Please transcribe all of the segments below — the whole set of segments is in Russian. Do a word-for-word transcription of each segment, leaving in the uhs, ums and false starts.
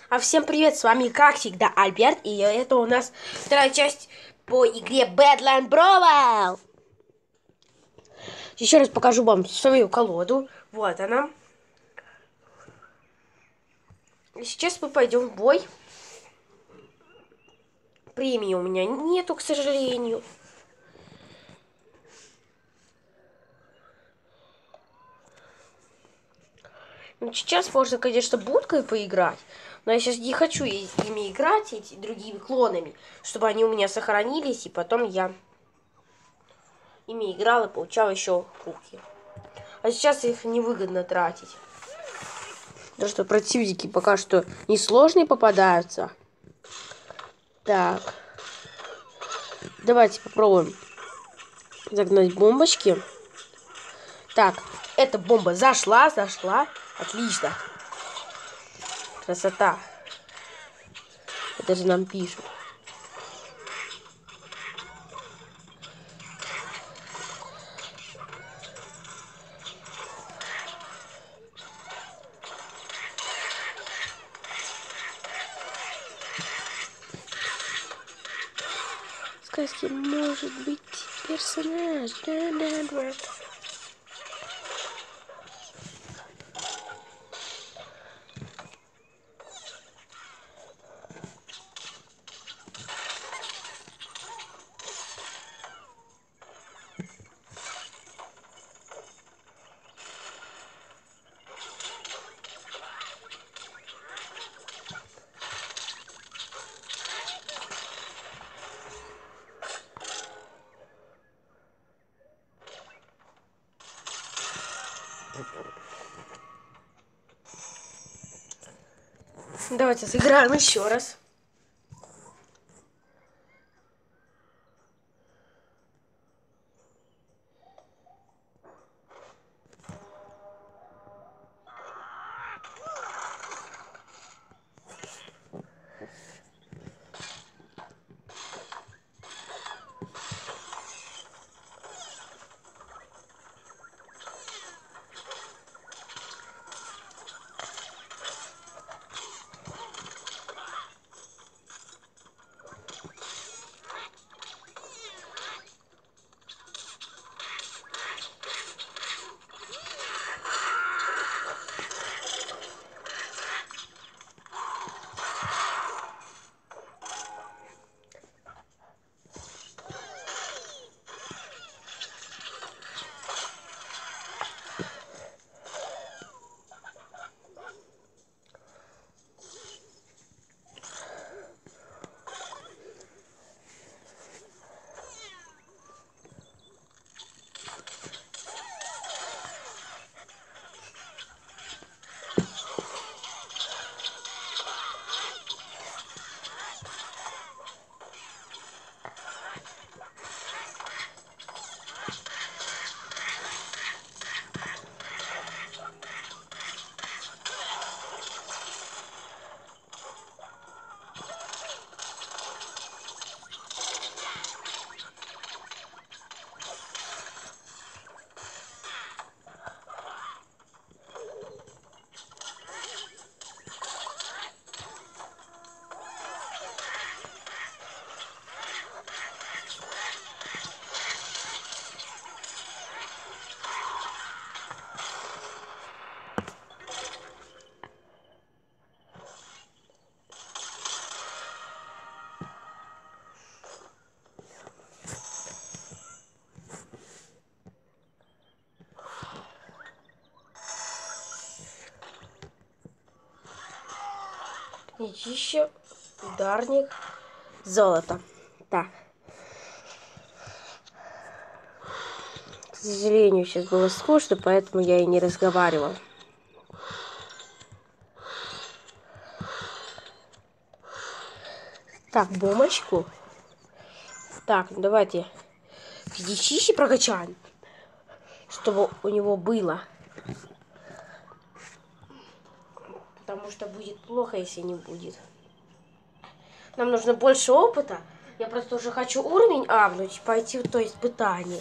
А всем привет, с вами как всегда Альберт, и это у нас вторая часть по игре Badland Brawl. Еще раз покажу вам свою колоду, вот она. И сейчас мы пойдем в бой. Премии у меня нету, к сожалению. Ну, сейчас можно, конечно, будкой поиграть, но я сейчас не хочу ими играть, эти другими клонами, чтобы они у меня сохранились, и потом я ими играл и получал еще кубки. А сейчас их невыгодно тратить. Потому что противники пока что несложные попадаются. Так. Давайте попробуем загнать бомбочки. Так, эта бомба зашла, зашла. Отлично. Красота. Это же нам пишут. В сказке может быть персонаж. Да-да-да. Давайте сыграем еще раз. Мечище, ударник, золото. Так. К сожалению, сейчас было скучно, поэтому я и не разговаривал. Так, бомбочку. Так, давайте мечище прокачаем, чтобы у него было. Потому что будет плохо, если не будет. Нам нужно больше опыта. Я просто уже хочу уровень апнуть, пойти в то испытание.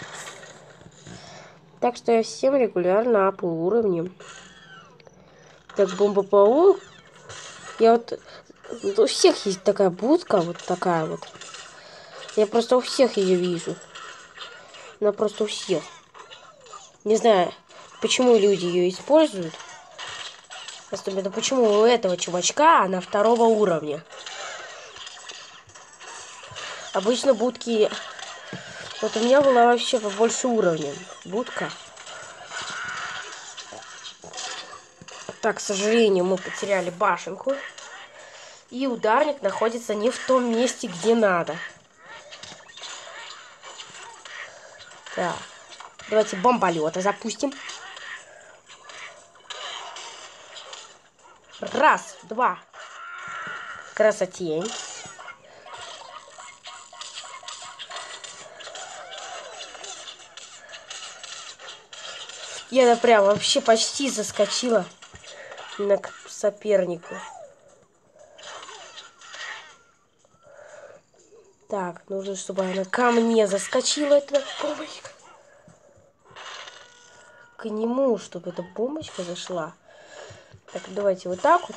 Так что я всем регулярно апаю уровни. Так, бомба-паук. Я вот... У всех есть такая будка, вот такая вот. Я просто у всех ее вижу. Она просто у всех. Не знаю, почему люди ее используют. Особенно почему у этого чувачка она второго уровня. Обычно будки... Вот у меня была вообще побольше уровня. Будка. Так, к сожалению, мы потеряли башенку. И ударник находится не в том месте, где надо. Так. Давайте бомболета запустим. Раз, два. Красотень. Я прям вообще почти заскочила на сопернику. Так, нужно, чтобы она ко мне заскочила, эта бомбочка. К нему, чтобы эта бомбочка зашла. Так, давайте вот так вот.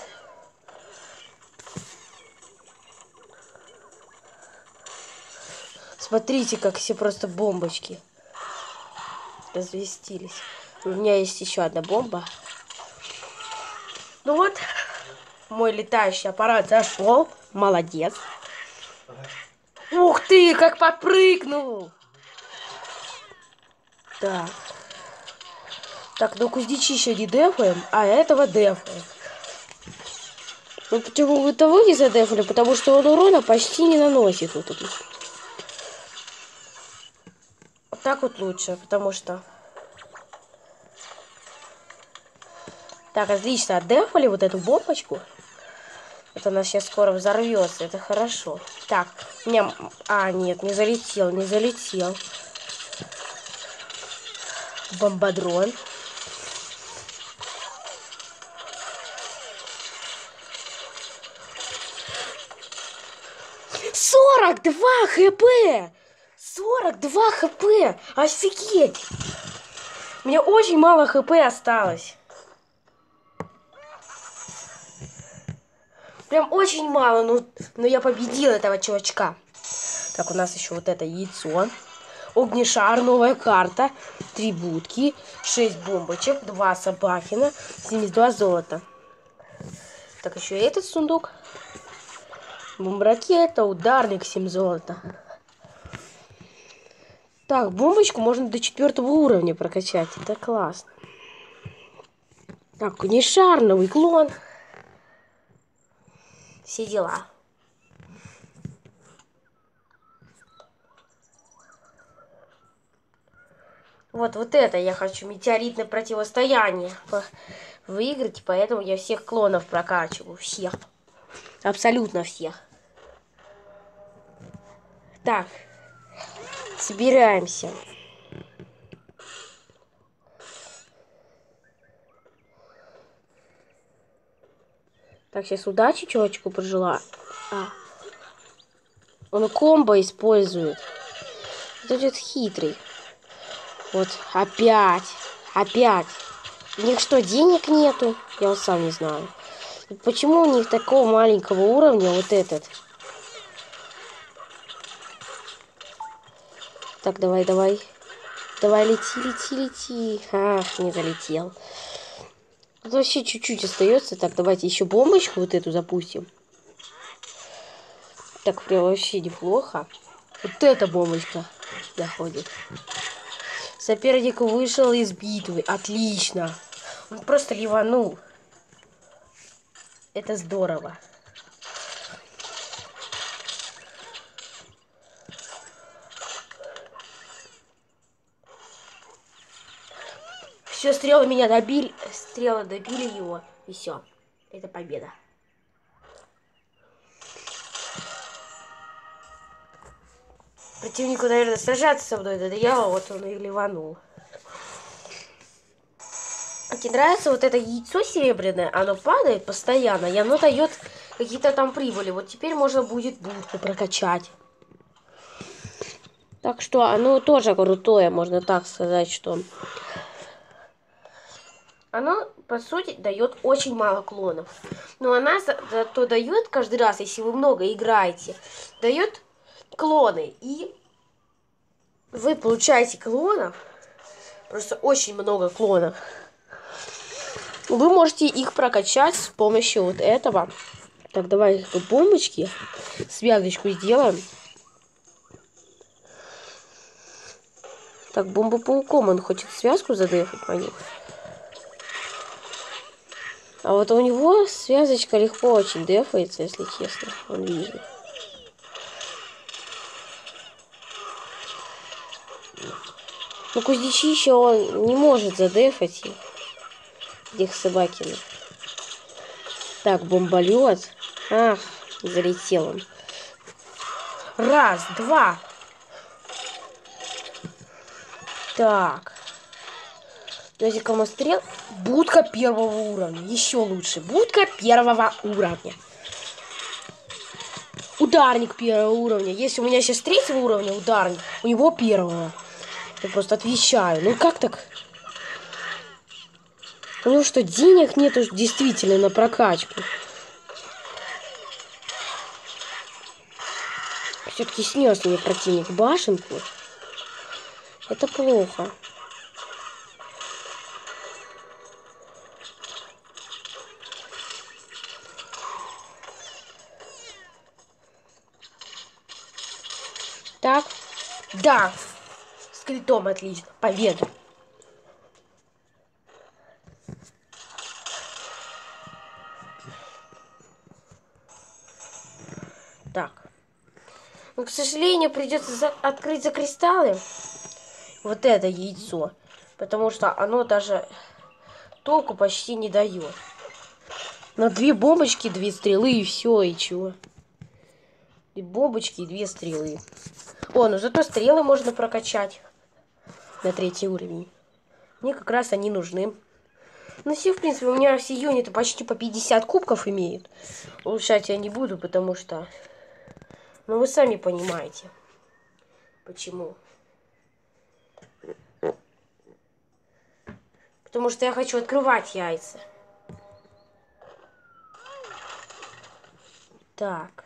Смотрите, как все просто бомбочки развестились. У меня есть еще одна бомба. Ну вот, мой летающий аппарат зашел. Молодец. Ух ты, как подпрыгнул! Так. Так, ну кузнечи еще не дефаем, а этого дефаем. Ну почему вы того не задефали? Потому что он урона почти не наносит. Вот тут. Вот так вот лучше, потому что... Так, отлично, отдефали вот эту бомбочку. Это она сейчас скоро взорвется, это хорошо. Так, у меня... А, нет, не залетел, не залетел. Бомбодрон. сорок два хп! сорок два хп! Офигеть! У меня очень мало хп осталось. Прям очень мало, но, но я победил этого чувачка. Так, у нас еще вот это яйцо. Огнешар, новая карта. Три будки, шесть бомбочек, два собакина, семьдесят два золота. Так, еще и этот сундук. Бомбракета, ударник, семь золота. Так, бомбочку можно до четвертого уровня прокачать. Это классно. Так, огнешар, новый клон. Все дела. Вот, вот это я хочу, метеоритное противостояние выиграть, поэтому я всех клонов прокачиваю, всех, абсолютно всех. Так, собираемся. Так, сейчас удачи чувачку пожелаю. А. Он комбо использует. Этот хитрый. Вот, опять, опять. У них что, денег нету? Я вот сам не знаю. Почему у них такого маленького уровня вот этот? Так, давай, давай. Давай, лети, лети, лети. Ах, не залетел. Тут вообще чуть-чуть остается. Так, давайте еще бомбочку вот эту запустим. Так, прям вообще неплохо. Вот эта бомбочка заходит. Соперник вышел из битвы. Отлично. Он просто ливанул. Это здорово. Все, стрелы меня добили. Стрелы добили его. И все. Это победа. Противнику, наверное, сражаться со мной надоело, вот он и ливанул. Мне нравится вот это яйцо серебряное, оно падает постоянно, и оно дает какие-то там прибыли. Вот теперь можно будет будку прокачать. Так что оно тоже крутое, можно так сказать, что... оно, по сути, дает очень мало клонов. Но она зато дает каждый раз, если вы много играете, дает клоны. И вы получаете клонов, просто очень много клонов. Вы можете их прокачать с помощью вот этого. Так, давай бомбочки. Связочку сделаем. Так, бомба пауком. Он хочет связку задефать мою. А вот у него связочка легко очень дефается, если честно. Он вижу. Но кузнечище он не может задефать их. Их собакины. Так, бомболет. Ах, залетел он. Раз, два. Так. Давайте кому стрел. Будка первого уровня. Еще лучше. Будка первого уровня. Ударник первого уровня. Если у меня сейчас третьего уровня ударник, у него первого. Я просто отвечаю. Ну как так? У него что, денег нету действительно на прокачку? Все-таки снес мне противник башенку. Это плохо. Так. Да. С критом отлично. Победа. Так. Но, к сожалению, придется за... открыть за кристаллы вот это яйцо. Потому что оно даже толку почти не дает. На две бомбочки, две стрелы и все, и чего. И бомбочки, и две стрелы. О, ну зато стрелы можно прокачать на третий уровень. Мне как раз они нужны. Ну все, в принципе, у меня все юниты почти по пятьдесят кубков имеют. Улучшать я не буду, потому что... Ну вы сами понимаете. Почему. Потому что я хочу открывать яйца. Так.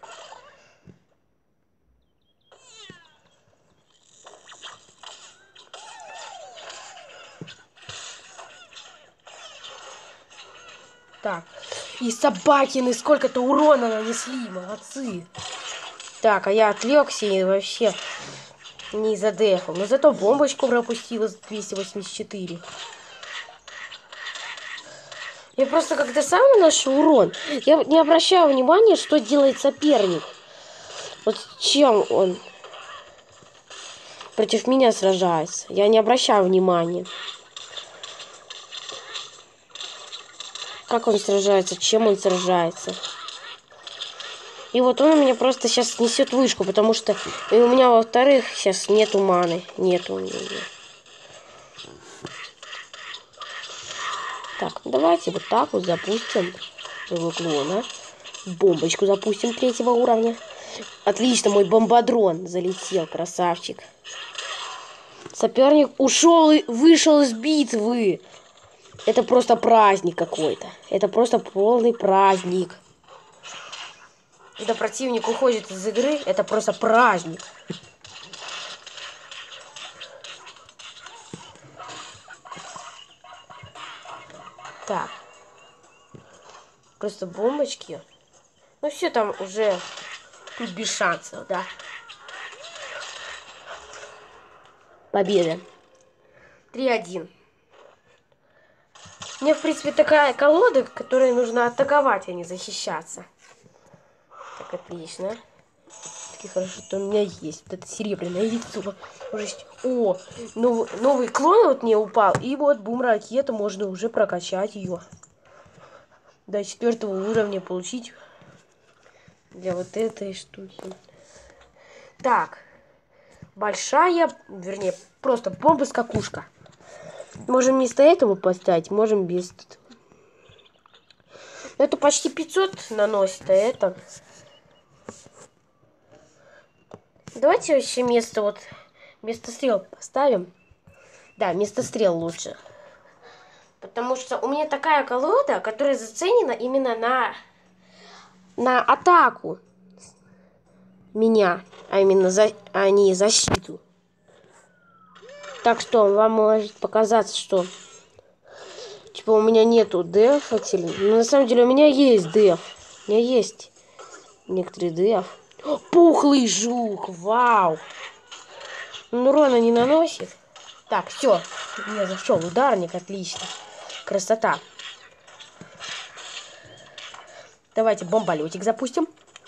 Так. И собакины сколько-то урона нанесли. Молодцы. Так, а я отвлекся и вообще не задефал. Но зато бомбочку пропустила с двести восемьдесят четыре. Я просто когда сам наношу урон, я не обращаю внимания, что делает соперник. Вот чем он против меня сражается. Я не обращаю внимания. Как он сражается, чем он сражается. И вот он у меня просто сейчас несет вышку, потому что и у меня, во-вторых, сейчас нету маны. Нету у меня. Так, давайте вот так вот запустим его клона. Бомбочку запустим третьего уровня. Отлично, мой бомбодрон залетел, красавчик. Соперник ушел и вышел из битвы. Это просто праздник какой-то. Это просто полный праздник. Когда противник уходит из игры, это просто праздник. Так. Просто бомбочки. Ну все там уже тут без шансов, да. Победа. три один. Мне, в принципе, такая колода, которой нужно атаковать, а не защищаться. Так, отлично. Таки хорошо, что у меня есть. Вот это серебряное яйцо. Уже... О, новый, новый клон вот мне упал. И вот бум-ракета, можно уже прокачать ее. До четвертого уровня получить. Для вот этой штуки. Так. Большая, вернее, просто бомба-скакушка. Можем вместо этого поставить, можем без... Это почти пятьсот наносит, а это... Давайте вообще место вот... Вместо стрел поставим. Да, вместо стрел лучше. Потому что у меня такая колода, которая заценена именно на, на атаку меня, а именно за, а не защиту. Так что вам может показаться, что типа у меня нету дефателей. Но на самом деле у меня есть деф. У меня есть некоторые деф. О, пухлый жук, вау. Он урона не наносит. Так, все. У меня зашел ударник, отлично. Красота. Давайте бомболетик запустим.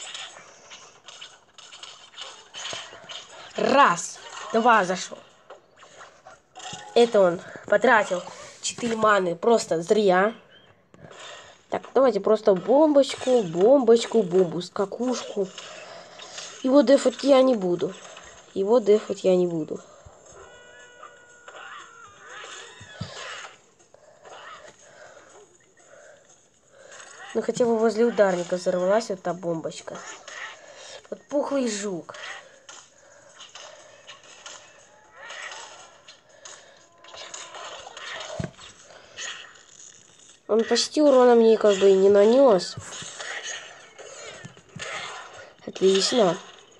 Раз, два зашел. Это он потратил четыре маны просто зря. Так, давайте просто бомбочку, бомбочку, бомбу, скакушку. Его дефать я не буду. Его дефать я не буду. Ну хотя бы возле ударника взорвалась вот та бомбочка. Вот пухлый жук. Он почти урона мне как бы и не нанес. Отлично.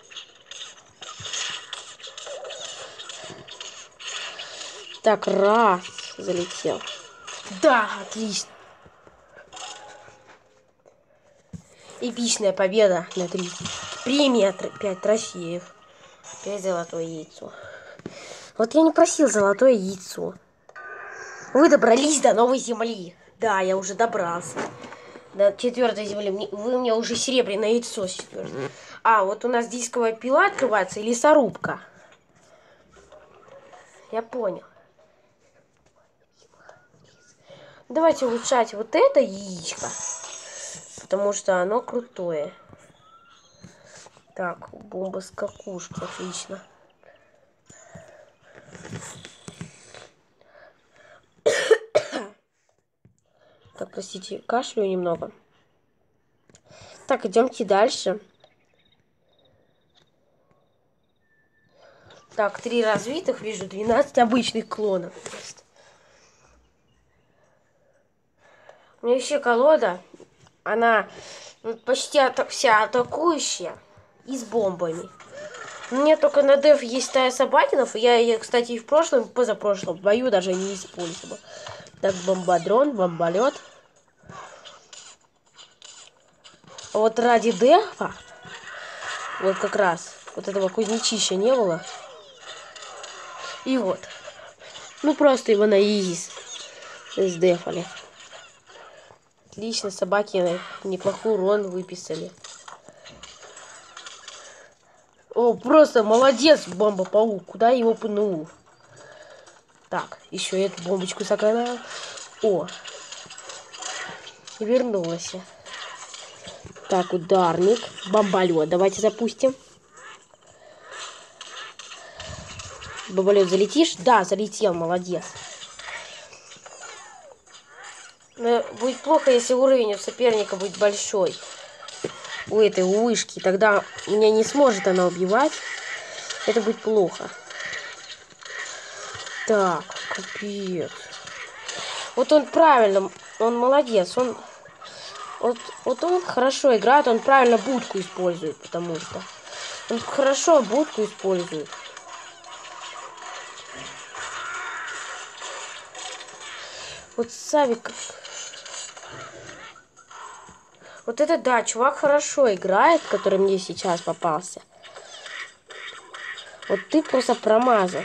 Так, раз. Залетел. Да, отлично. Эпичная победа на три. Премия пять трофеев. пять золотое яйцо. Вот я не просил золотое яйцо. Вы добрались до новой земли. Да, я уже добрался. До четвертой земли. Вы мне уже серебряное яйцо с четвертой. А, вот у нас дисковая пила открывается и лесорубка. Я понял. Давайте улучшать вот это яичко. Потому что оно крутое. Так, бомба-скакушка, отлично. Так, простите, кашляю немного. Так, идемте дальше. Так, три развитых, вижу двенадцать обычных клонов. У меня еще колода, она почти ата- вся атакующая и с бомбами. У меня только на деф есть стая собакинов, и я ее, кстати, и в прошлом, и позапрошлом бою даже не использовал. Так, бомбодрон, бомболет. А вот ради дефа, вот как раз, вот этого кузнечища не было. И вот. Ну, просто его на изи сдефали. Отлично, собаки неплохой урон выписали. О, просто молодец, бомба-паук. Куда его пнул? Так, еще эту бомбочку сохранял. О, и вернулась. Так, ударник, бомболет. Давайте запустим. Бомболет, залетишь? Да, залетел, молодец. Но будет плохо, если уровень у соперника будет большой. У этой у вышки. Тогда меня не сможет она убивать. Это будет плохо. Так, капец. Вот он правильно, он молодец. Он, вот, вот он хорошо играет, он правильно будку использует, потому что он хорошо будку использует. Вот Савик. Вот это да, чувак хорошо играет, который мне сейчас попался. Вот ты просто промазал.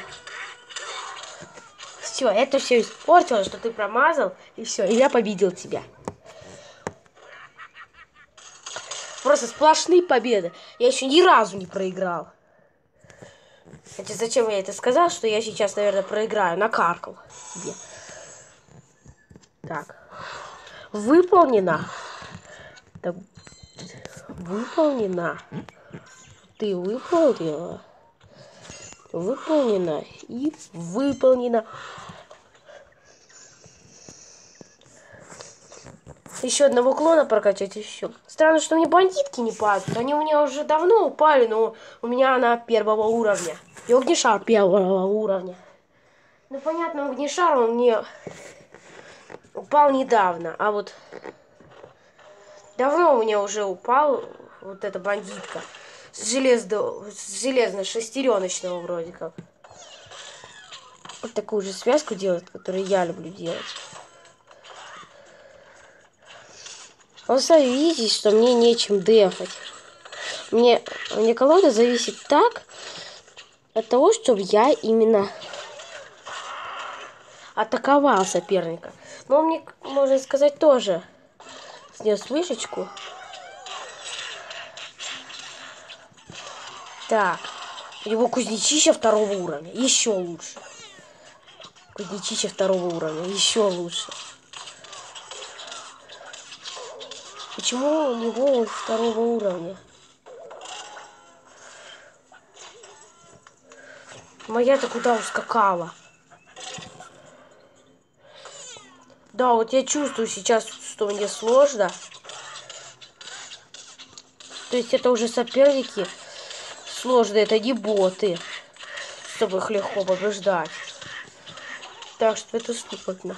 Все, это все испортило, что ты промазал, и все, и я победил тебя. Просто сплошные победы. Я еще ни разу не проиграл. Хотя зачем я это сказал, что я сейчас, наверное, проиграю? Накаркал себе. Так. Выполнено. Так. Выполнено. Ты выполнила. Выполнено и выполнено. Еще одного клона прокачать еще. Странно, что мне бандитки не падают. Они у меня уже давно упали, но у меня она первого уровня. И огнешар первого уровня. Ну понятно, огнешар он мне упал недавно, а вот давно у меня уже упал вот эта бандитка с, железно, с железно-шестереночного вроде как. Вот такую же связку делает, которую я люблю делать. Вы сами видите, что мне нечем дефать. Мне, мне колода зависит так от того, чтобы я именно атаковал соперника. Но мне, можно сказать, тоже снес вышечку. Так, его кузнечища второго уровня, еще лучше. Кузнечища второго уровня, еще лучше. Почему у него второго уровня? Моя-то куда ускакала? Да, вот я чувствую сейчас, что мне сложно. То есть это уже соперники сложные, это не боты, чтобы их легко побеждать. Так что это ступно.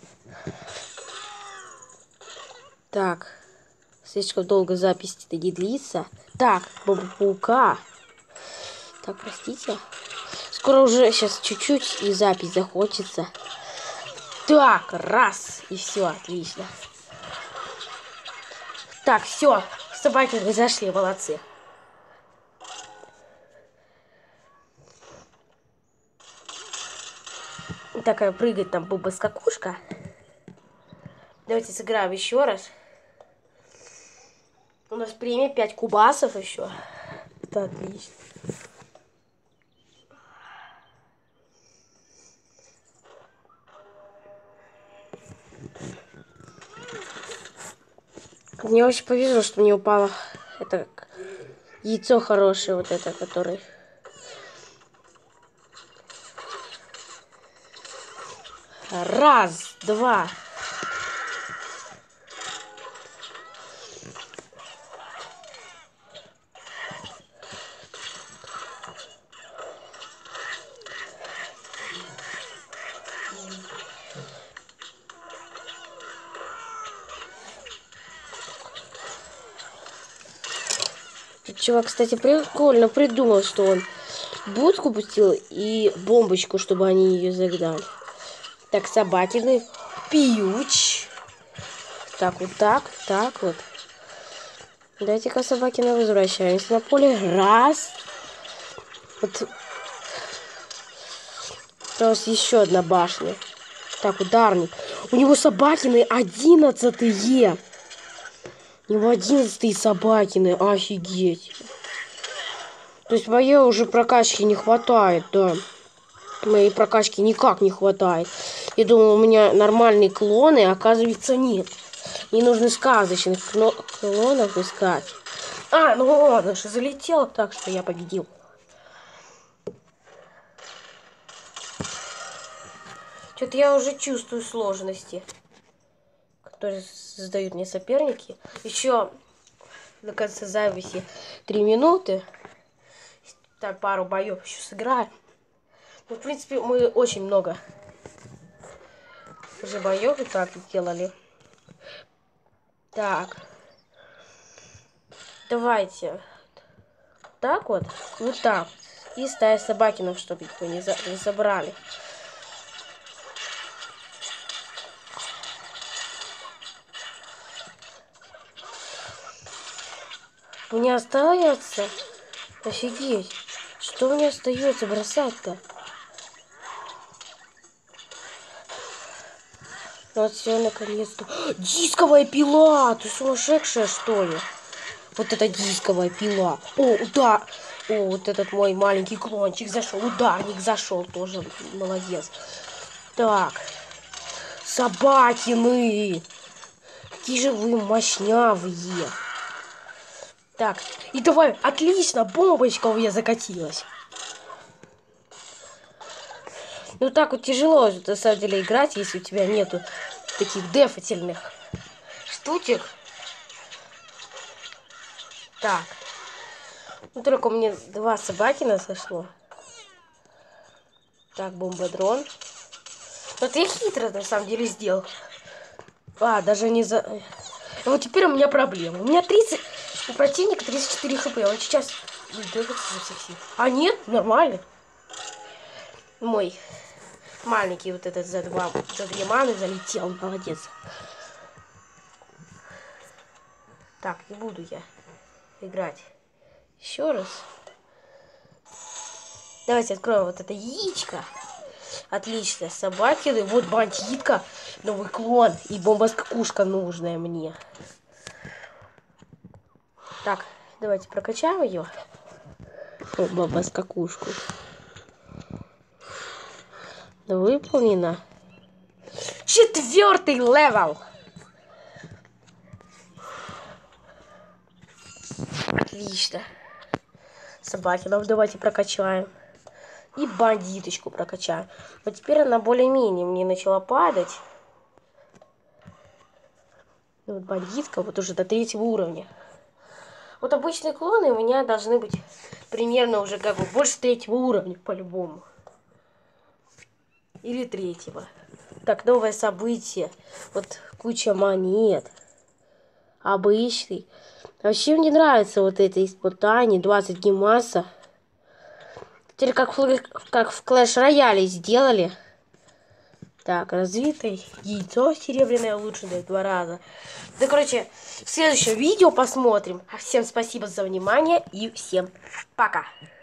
Так, слишком долго запись-то не длится. Так, баба-паука. Так, простите. Скоро уже сейчас чуть-чуть и запись захочется. Так, раз. И все, отлично. Так, все. Собаки вы зашли, молодцы. Такая прыгает там буба-скакушка. Давайте сыграем еще раз. У нас премия пять кубасов еще. Это отлично. Мне очень повезло, что мне упало это яйцо хорошее, вот это, которое. Раз, два. Чувак, кстати, прикольно придумал, что он будку пустил и бомбочку, чтобы они ее загнали. Так, собакины. Пьюч. Так, вот так, так вот. Дайте-ка, собакины, возвращаемся на поле. Раз. Вот. Сейчас еще одна башня. Так, ударник. У него собакины одиннадцатые. У него одиннадцатые собакины. Офигеть. То есть моей уже прокачки не хватает, да. Моей прокачки никак не хватает. Я думал, у меня нормальные клоны, а оказывается нет. Мне нужно сказочных клонов искать. А, ну ладно, что залетел, так что я победил. Что-то я уже чувствую сложности, которые создают мне соперники. Еще на конце записи три минуты. Там пару боев еще сыграем. Ну, в принципе, мы очень много уже боев и так сделали. Так. Давайте. Так вот. Вот так. И стая собакинов, чтобы его не, за не забрали. Мне остается... Офигеть. Что мне остается бросать-то? Вот все, наконец-то. Дисковая пила! Ты сумасшедшая, что ли? Вот это дисковая пила. О, да. О, вот этот мой маленький клончик зашел. Ударник зашел тоже. Молодец. Так. Собакины. Какие же вы мощнявые. Так. И давай. Отлично. Бомбочка у меня закатилась. Ну так вот тяжело, на самом деле, играть, если у тебя нету таких дефательных штучек. Так. Ну только у меня два собакина сошло. Так, бомбодрон. Вот я хитро на самом деле сделал. А, даже не за... Вот теперь у меня проблема. У меня тридцать... У противника тридцать четыре хп. Он сейчас двигается за всех сил. А нет, нормально. Мой маленький вот этот за два, за две маны залетел. Молодец. Так, не буду я играть. Еще раз. Давайте откроем вот это яичко. Отлично. Собаки. Вот бандитка. Новый клон. И бомба-скакушка нужная мне. Так, давайте прокачаем ее. Бомба-скакушку. Выполнено. Четвертый левел. Отлично. Собаки нам давайте прокачаем. И бандиточку прокачаем. Вот теперь она более-менее мне начала падать. И вот бандитка вот уже до третьего уровня. Вот обычные клоны у меня должны быть примерно уже как бы больше третьего уровня по-любому. Или третьего. Так, новое событие. Вот куча монет. Обычный. Вообще мне нравится вот это испытание. двадцать гемаса. Теперь как в, как в Clash Royale сделали. Так, развитое яйцо серебряное улучшенное два раза. Да, короче, в следующем видео посмотрим. А всем спасибо за внимание и всем пока.